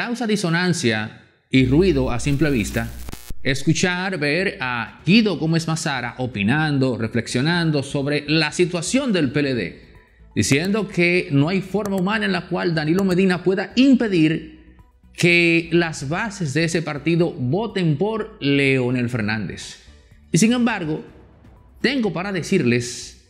causa disonancia y ruido a simple vista escuchar, ver a Guido Gómez Mazara opinando, reflexionando sobre la situación del PLD, diciendo que no hay forma humana en la cual Danilo Medina pueda impedir que las bases de ese partido voten por Leonel Fernández. Y sin embargo, tengo para decirles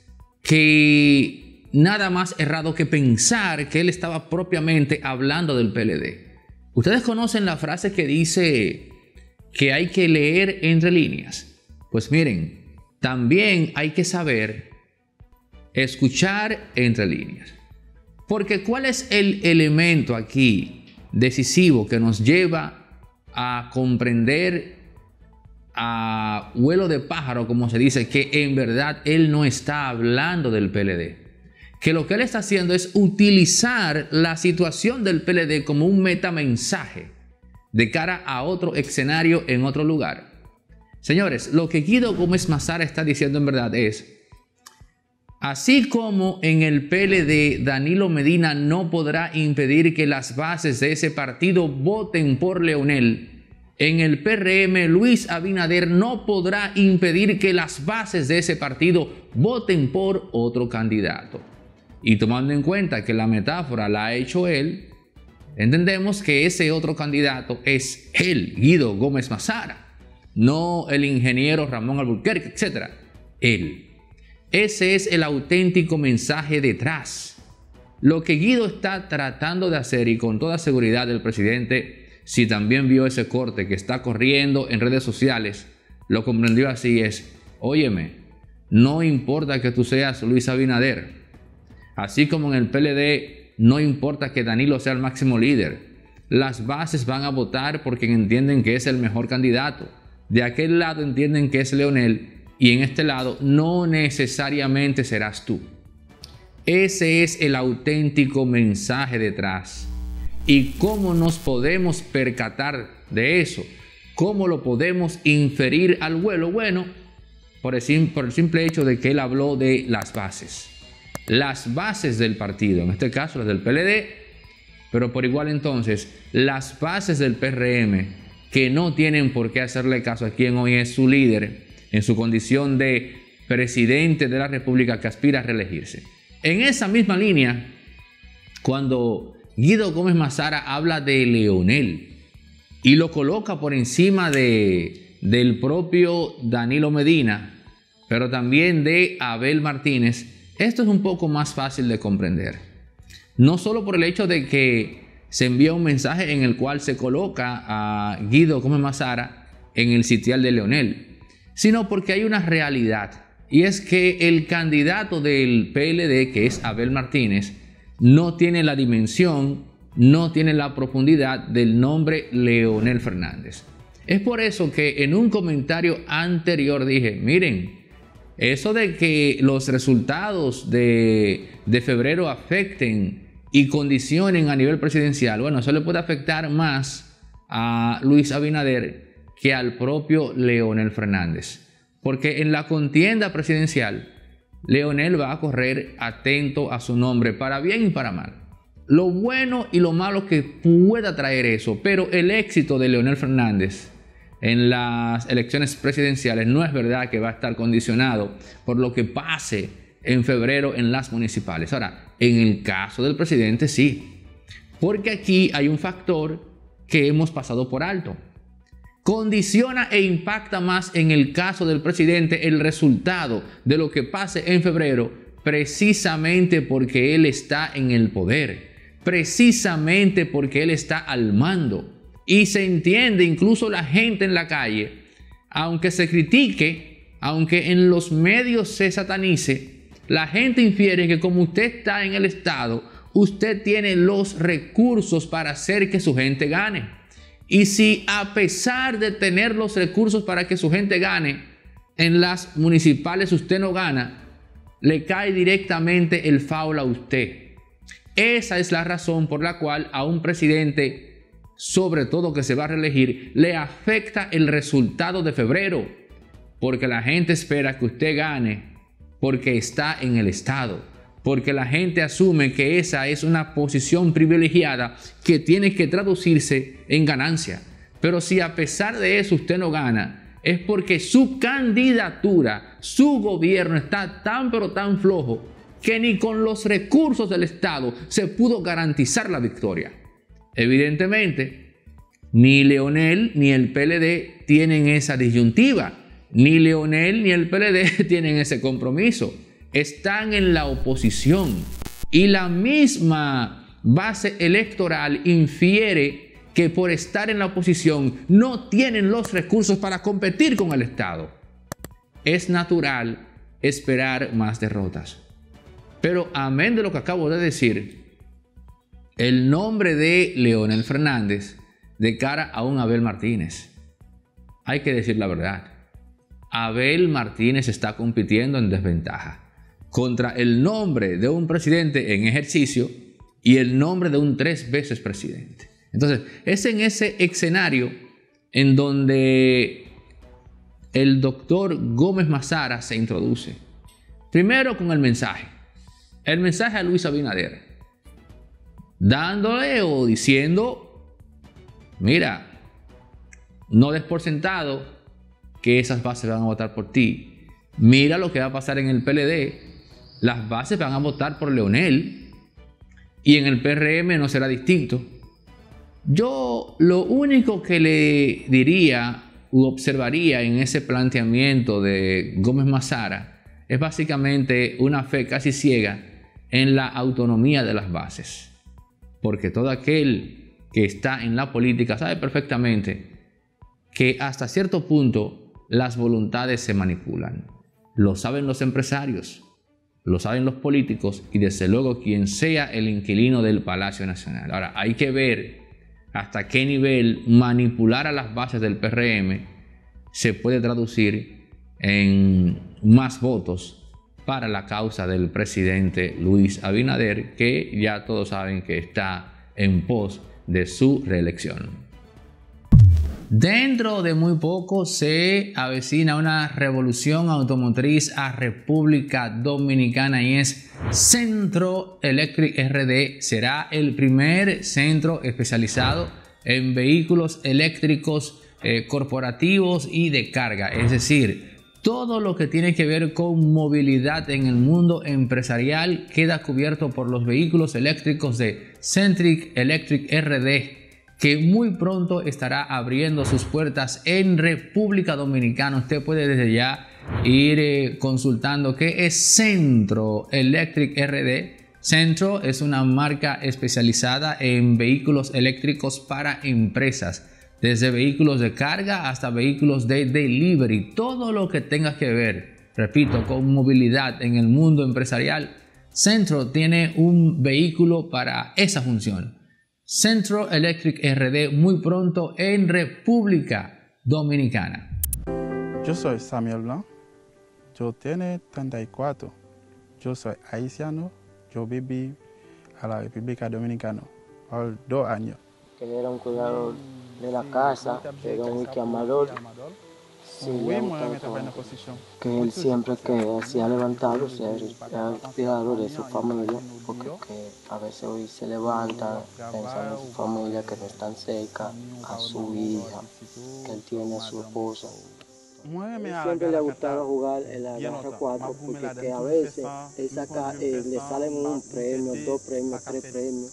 que nada más errado que pensar que él estaba propiamente hablando del PLD. Ustedes conocen la frase que dice que hay que leer entre líneas. Pues miren, también hay que saber escuchar entre líneas. Porque ¿cuál es el elemento aquí decisivo que nos lleva a comprender a vuelo de pájaro, como se dice, que en verdad él no está hablando del PLD? Que lo que él está haciendo es utilizar la situación del PLD como un metamensaje de cara a otro escenario en otro lugar. Señores, lo que Guido Gómez Mazara está diciendo en verdad es: así como en el PLD Danilo Medina no podrá impedir que las bases de ese partido voten por Leonel, en el PRM Luis Abinader no podrá impedir que las bases de ese partido voten por otro candidato. Y tomando en cuenta que la metáfora la ha hecho él, entendemos que ese otro candidato es él, Guido Gómez Mazara, no el ingeniero Ramón Alburquerque, etc. Él. Ese es el auténtico mensaje detrás. Lo que Guido está tratando de hacer, y con toda seguridad el presidente, si también vio ese corte que está corriendo en redes sociales, lo comprendió así: es, óyeme, no importa que tú seas Luis Abinader, así como en el PLD no importa que Danilo sea el máximo líder, las bases van a votar por quien entienden que es el mejor candidato. De aquel lado entienden que es Leonel, y en este lado no necesariamente serás tú. Ese es el auténtico mensaje detrás. ¿Y cómo nos podemos percatar de eso? ¿Cómo lo podemos inferir al vuelo? Bueno, por el simple hecho de que él habló de las bases. Las bases del partido, en este caso las del PLD, pero por igual entonces las bases del PRM, que no tienen por qué hacerle caso a quien hoy es su líder en su condición de presidente de la República que aspira a reelegirse. En esa misma línea, cuando Guido Gómez Mazara habla de Leonel y lo coloca por encima del propio Danilo Medina, pero también de Abel Martínez, esto es un poco más fácil de comprender. No solo por el hecho de que se envía un mensaje en el cual se coloca a Guido Gómez Mazara en el sitial de Leonel, sino porque hay una realidad, y es que el candidato del PLD, que es Abel Martínez, no tiene la dimensión, no tiene la profundidad del nombre Leonel Fernández. Es por eso que en un comentario anterior dije, miren, eso de que los resultados de febrero afecten y condicionen a nivel presidencial, bueno, eso le puede afectar más a Luis Abinader que al propio Leonel Fernández. Porque en la contienda presidencial, Leonel va a correr atento a su nombre, para bien y para mal. Lo bueno y lo malo que pueda traer eso, pero el éxito de Leonel Fernández en las elecciones presidenciales no es verdad que va a estar condicionado por lo que pase en febrero en las municipales. Ahora, en el caso del presidente sí, porque aquí hay un factor que hemos pasado por alto. Condiciona e impacta más en el caso del presidente el resultado de lo que pase en febrero, precisamente porque él está en el poder, precisamente porque él está al mando. Y se entiende, incluso la gente en la calle, aunque se critique, aunque en los medios se satanice, la gente infiere que como usted está en el Estado, usted tiene los recursos para hacer que su gente gane. Y si a pesar de tener los recursos para que su gente gane, en las municipales usted no gana, le cae directamente el foul a usted. Esa es la razón por la cual a un presidente, sobre todo que se va a reelegir, le afecta el resultado de febrero, porque la gente espera que usted gane porque está en el Estado, porque la gente asume que esa es una posición privilegiada que tiene que traducirse en ganancia. Pero si a pesar de eso usted no gana, es porque su candidatura, su gobierno está tan pero tan flojo que ni con los recursos del Estado se pudo garantizar la victoria. Evidentemente, ni Leonel ni el PLD tienen esa disyuntiva. Ni Leonel ni el PLD tienen ese compromiso. Están en la oposición y la misma base electoral infiere que por estar en la oposición no tienen los recursos para competir con el Estado. Es natural esperar más derrotas. Pero amén de lo que acabo de decir, el nombre de Leonel Fernández de cara a un Abel Martínez. Hay que decir la verdad. Abel Martínez está compitiendo en desventaja contra el nombre de un presidente en ejercicio y el nombre de un 3 veces presidente. Entonces, es en ese escenario en donde el doctor Gómez Mazara se introduce. Primero con el mensaje a Luis Abinader, dándole o diciendo, mira, no des por sentado que esas bases van a votar por ti. Mira lo que va a pasar en el PLD. Las bases van a votar por Leonel y en el PRM no será distinto. Yo lo único que le diría u observaría en ese planteamiento de Gómez Mazara es básicamente una fe casi ciega en la autonomía de las bases. Porque todo aquel que está en la política sabe perfectamente que hasta cierto punto las voluntades se manipulan. Lo saben los empresarios, lo saben los políticos y desde luego quien sea el inquilino del Palacio Nacional. Ahora, hay que ver hasta qué nivel manipular a las bases del PRM se puede traducir en más votos para la causa del presidente Luis Abinader, que ya todos saben que está en pos de su reelección. Dentro de muy poco se avecina una revolución automotriz a República Dominicana y es Centro Electric RD. Será el primer centro especializado en vehículos eléctricos corporativos y de carga. Es decir, todo lo que tiene que ver con movilidad en el mundo empresarial queda cubierto por los vehículos eléctricos de Centric Electric RD, que muy pronto estará abriendo sus puertas en República Dominicana. Usted puede desde ya ir consultando qué es Centro Electric RD. Centro es una marca especializada en vehículos eléctricos para empresas, desde vehículos de carga hasta vehículos de delivery. Todo lo que tenga que ver, repito, con movilidad en el mundo empresarial, Centro tiene un vehículo para esa función. Centro Electric RD muy pronto en República Dominicana. Yo soy Samuel Blanc, yo tengo 34, yo soy haitiano, yo viví a la República Dominicana por 2 años. Él era un cuidador de la casa, era un llamador. Sí, que él siempre que se ha levantado, se ha cuidado de su familia, porque a veces hoy se levanta pensando en su familia que no están cerca, a su hija, que él tiene a su esposa. Siempre le ha gustado jugar en la Garra 4 porque que a veces él saca, le salen un premio, 2 premios, 3 premios.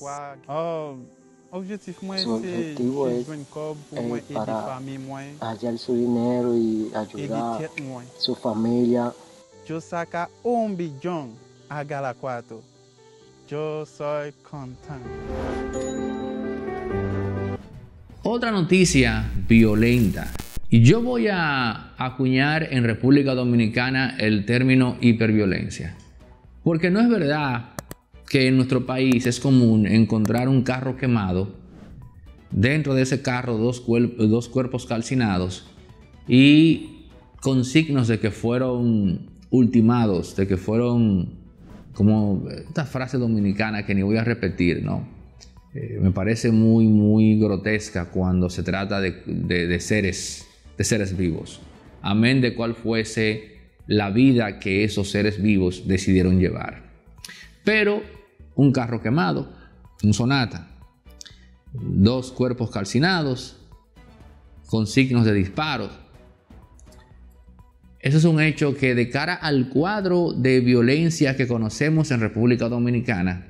Su objetivo es para hallar su dinero y ayudar a su familia. Yo saca 1 billón a Gala 4. Yo soy contento. Otra noticia violenta. Y yo voy a acuñar en República Dominicana el término hiperviolencia. Porque no es verdad que en nuestro país es común encontrar un carro quemado, dentro de ese carro dos cuerpos calcinados y con signos de que fueron ultimados, de que fueron, como esta frase dominicana que ni voy a repetir, ¿no? Me parece muy grotesca cuando se trata de seres vivos, amén de cuál fuese la vida que esos seres vivos decidieron llevar. Pero un carro quemado, un Sonata, 2 cuerpos calcinados con signos de disparos. Eso es un hecho que, de cara al cuadro de violencia que conocemos en República Dominicana,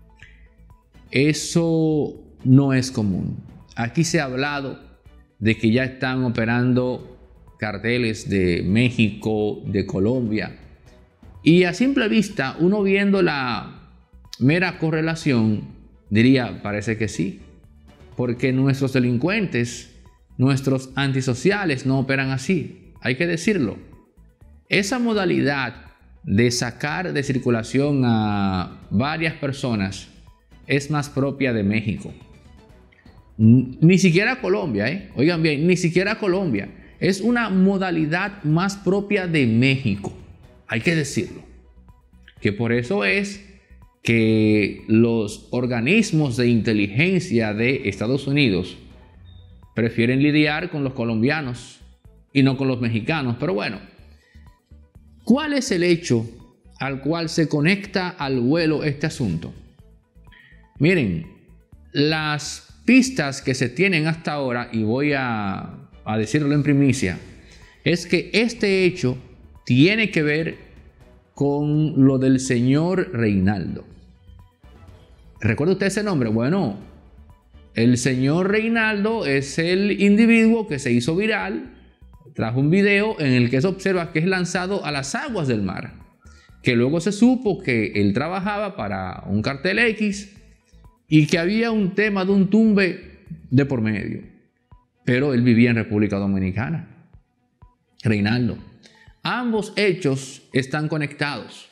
eso no es común. Aquí se ha hablado de que ya están operando carteles de México, de Colombia, y a simple vista, uno viendo la mera correlación, diría, parece que sí, porque nuestros delincuentes, nuestros antisociales no operan así, hay que decirlo. Esa modalidad de sacar de circulación a varias personas es más propia de México. Ni siquiera Colombia, oigan bien, ni siquiera Colombia. Es una modalidad más propia de México, hay que decirlo. Que por eso es que los organismos de inteligencia de Estados Unidos prefieren lidiar con los colombianos y no con los mexicanos. Pero bueno, ¿cuál es el hecho al cual se conecta al vuelo este asunto? Miren, las pistas que se tienen hasta ahora, y voy a decirlo en primicia, es que este hecho tiene que ver con lo del señor Reinaldo. ¿Recuerda usted ese nombre? Bueno, el señor Reinaldo es el individuo que se hizo viral, trajo un video en el que se observa que es lanzado a las aguas del mar, que luego se supo que él trabajaba para un cartel X y que había un tema de un tumbe de por medio, pero él vivía en República Dominicana. Reinaldo. Ambos hechos están conectados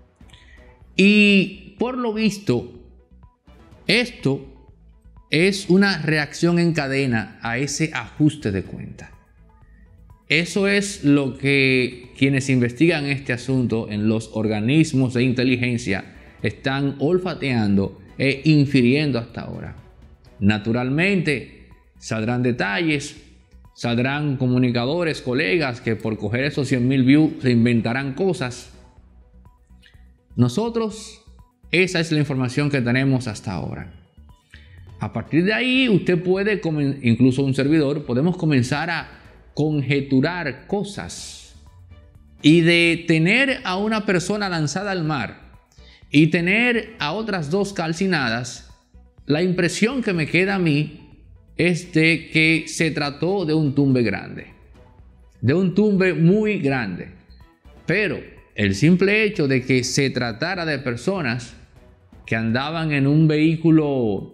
y, por lo visto, esto es una reacción en cadena a ese ajuste de cuenta. Eso es lo que quienes investigan este asunto en los organismos de inteligencia están olfateando e infiriendo hasta ahora. Naturalmente, saldrán detalles, saldrán comunicadores, colegas que por coger esos 100,000 views se inventarán cosas. Nosotros, esa es la información que tenemos hasta ahora. A partir de ahí, usted puede, incluso un servidor, podemos comenzar a conjeturar cosas. Y de tener a una persona lanzada al mar y tener a otras 2 calcinadas, la impresión que me queda a mí es de que se trató de un tumbe grande, de un tumbe muy grande. Pero el simple hecho de que se tratara de personas que andaban en un vehículo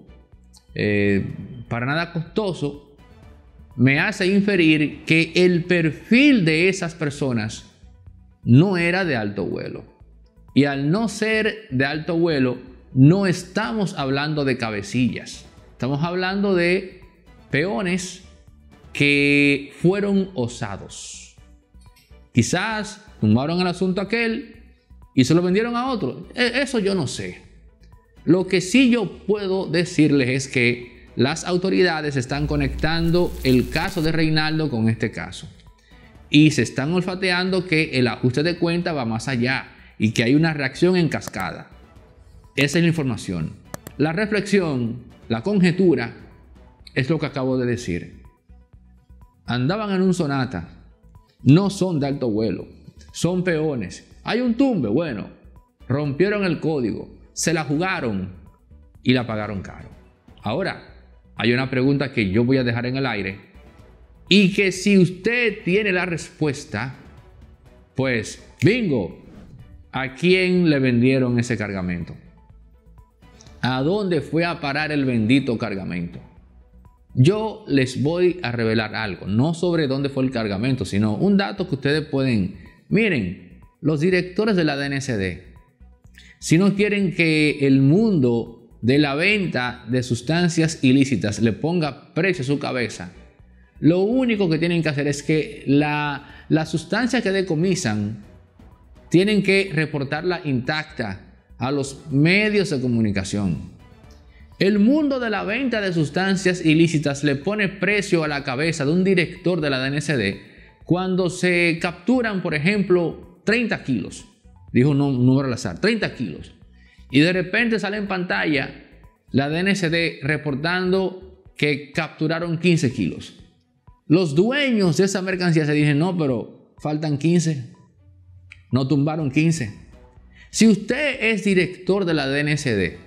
para nada costoso, me hace inferir que el perfil de esas personas no era de alto vuelo. Y al no ser de alto vuelo, no estamos hablando de cabecillas. Estamos hablando de peones que fueron osados. Quizás tumbaron el asunto aquel y se lo vendieron a otro. Eso yo no sé. Lo que sí yo puedo decirles es que las autoridades están conectando el caso de Reinaldo con este caso. Y se están olfateando que el ajuste de cuenta va más allá y que hay una reacción en cascada. Esa es la información. La reflexión, la conjetura, es lo que acabo de decir. Andaban en un Sonata. No son de alto vuelo. Son peones. Hay un tumbe. Bueno, rompieron el código. Se la jugaron y la pagaron caro. Ahora, hay una pregunta que yo voy a dejar en el aire y que si usted tiene la respuesta, pues bingo, ¿a quién le vendieron ese cargamento? ¿A dónde fue a parar el bendito cargamento? Yo les voy a revelar algo, no sobre dónde fue el cargamento, sino un dato que ustedes pueden... Miren, los directores de la DNCD, si no quieren que el mundo de la venta de sustancias ilícitas le ponga precio a su cabeza, lo único que tienen que hacer es que la sustancia que decomisan tienen que reportarla intacta a los medios de comunicación. El mundo de la venta de sustancias ilícitas le pone precio a la cabeza de un director de la DNCD cuando se capturan, por ejemplo, 30 kilos. Dijo un número al azar, 30 kilos. y de repente sale en pantalla la DNCD reportando que capturaron 15 kilos. Los dueños de esa mercancía se dicen, no, pero faltan 15, no tumbaron 15. Si usted es director de la DNCD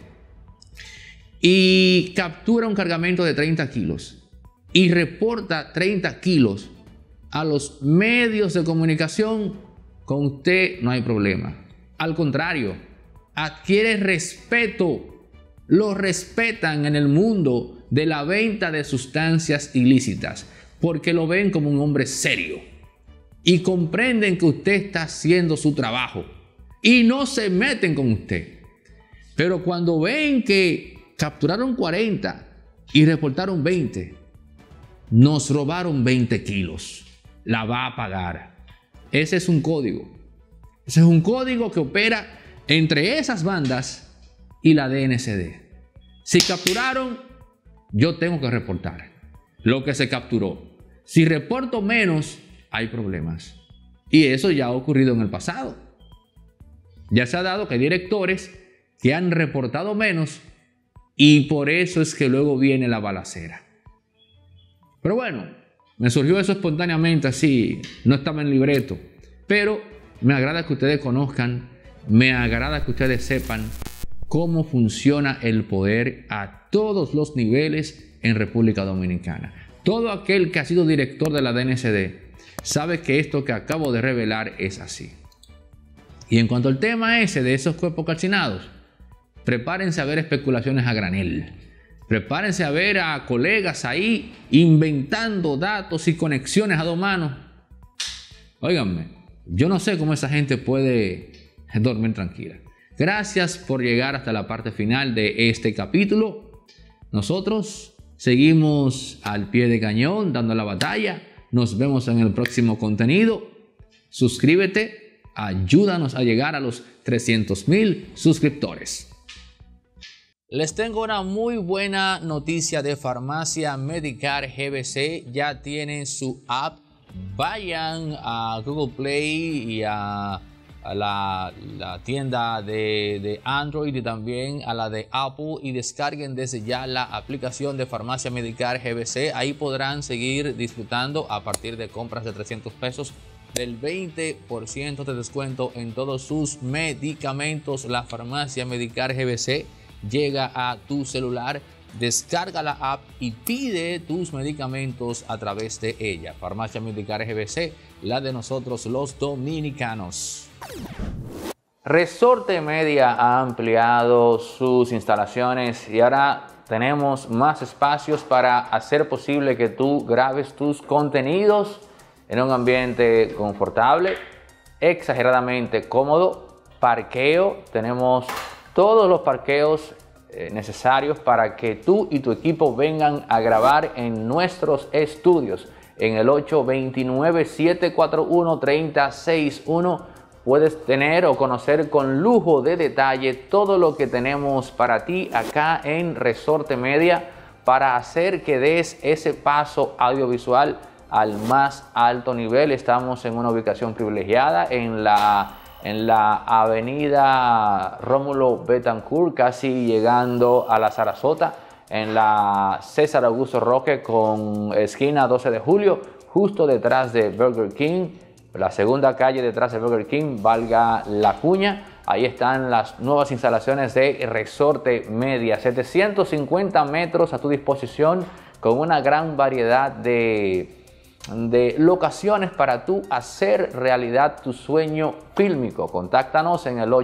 y captura un cargamento de 30 kilos y reporta 30 kilos a los medios de comunicación, con usted no hay problema. Al contrario, adquiere respeto. Lo respetan en el mundo de la venta de sustancias ilícitas porque lo ven como un hombre serio y comprenden que usted está haciendo su trabajo y no se meten con usted. Pero cuando ven que capturaron 40 y reportaron 20, nos robaron 20 kilos, la va a pagar. Ese es un código. Ese es un código que opera entre esas bandas y la DNCD. Si capturaron, yo tengo que reportar lo que se capturó. Si reporto menos, hay problemas. Y eso ya ha ocurrido en el pasado. Ya se ha dado que hay directores que han reportado menos y por eso es que luego viene la balacera. Pero bueno, me surgió eso espontáneamente así, no estaba en libreto. Pero me agrada que ustedes conozcan, me agrada que ustedes sepan cómo funciona el poder a todos los niveles en República Dominicana. Todo aquel que ha sido director de la DNCD sabe que esto que acabo de revelar es así. Y en cuanto al tema ese de esos cuerpos calcinados, prepárense a ver especulaciones a granel. Prepárense a ver a colegas ahí inventando datos y conexiones a dos manos. Óiganme, yo no sé cómo esa gente puede dormir tranquila. Gracias por llegar hasta la parte final de este capítulo. Nosotros seguimos al pie de cañón dando la batalla. Nos vemos en el próximo contenido. Suscríbete, ayúdanos a llegar a los 300,000 suscriptores. Les tengo una muy buena noticia de Farmacia Medicare GBC. Ya tienen su app. Vayan a Google Play y a la tienda de Android y también a la de Apple y descarguen desde ya la aplicación de Farmacia Medicare GBC. Ahí podrán seguir disfrutando a partir de compras de 300 pesos del 20% de descuento en todos sus medicamentos. La Farmacia Medicare GBC llega a tu celular. Descarga la app y pide tus medicamentos a través de ella. Farmacia Medicare GBC, la de nosotros los dominicanos. Resorte Media ha ampliado sus instalaciones y ahora tenemos más espacios para hacer posible que tú grabes tus contenidos en un ambiente confortable, exageradamente cómodo. Parqueo, tenemos todos los parqueos necesarios para que tú y tu equipo vengan a grabar en nuestros estudios. En el 829-741-3061 puedes tener o conocer con lujo de detalle todo lo que tenemos para ti acá en Resorte Media para hacer que des ese paso audiovisual al más alto nivel. Estamos en una ubicación privilegiada en la avenida Rómulo Betancourt, casi llegando a la Sarasota, en la César Augusto Roque con esquina 12 de julio, justo detrás de Burger King, la segunda calle detrás de Burger King, valga la cuña. Ahí están las nuevas instalaciones de Resorte Media, 750 metros a tu disposición con una gran variedad de locaciones para tú hacer realidad tu sueño fílmico. Contáctanos en el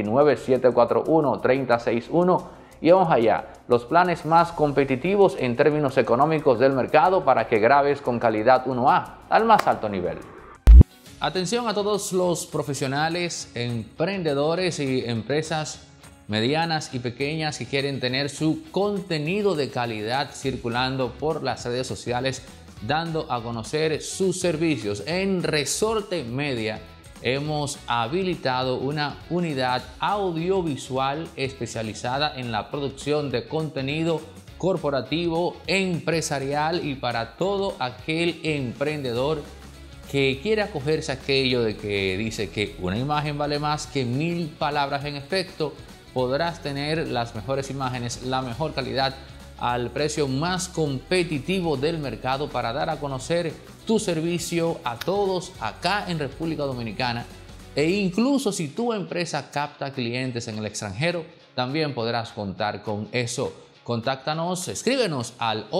829-741-3061 y vamos allá. Los planes más competitivos en términos económicos del mercado para que grabes con calidad 1A al más alto nivel. Atención a todos los profesionales, emprendedores y empresas medianas y pequeñas que quieren tener su contenido de calidad circulando por las redes sociales, dando a conocer sus servicios. En Resorte Media hemos habilitado una unidad audiovisual especializada en la producción de contenido corporativo, empresarial y para todo aquel emprendedor que quiera acogerse a aquello de que dice que una imagen vale más que 1000 palabras. En efecto, podrás tener las mejores imágenes, la mejor calidad al precio más competitivo del mercado para dar a conocer tu servicio a todos acá en República Dominicana. E incluso si tu empresa capta clientes en el extranjero, también podrás contar con eso. Contáctanos, escríbenos al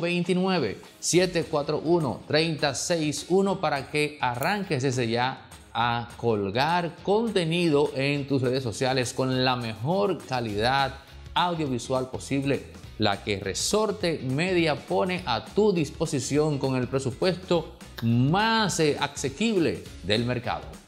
829-741-3061 para que arranques desde ya a colgar contenido en tus redes sociales con la mejor calidad audiovisual posible, la que Resorte Media pone a tu disposición con el presupuesto más asequible del mercado.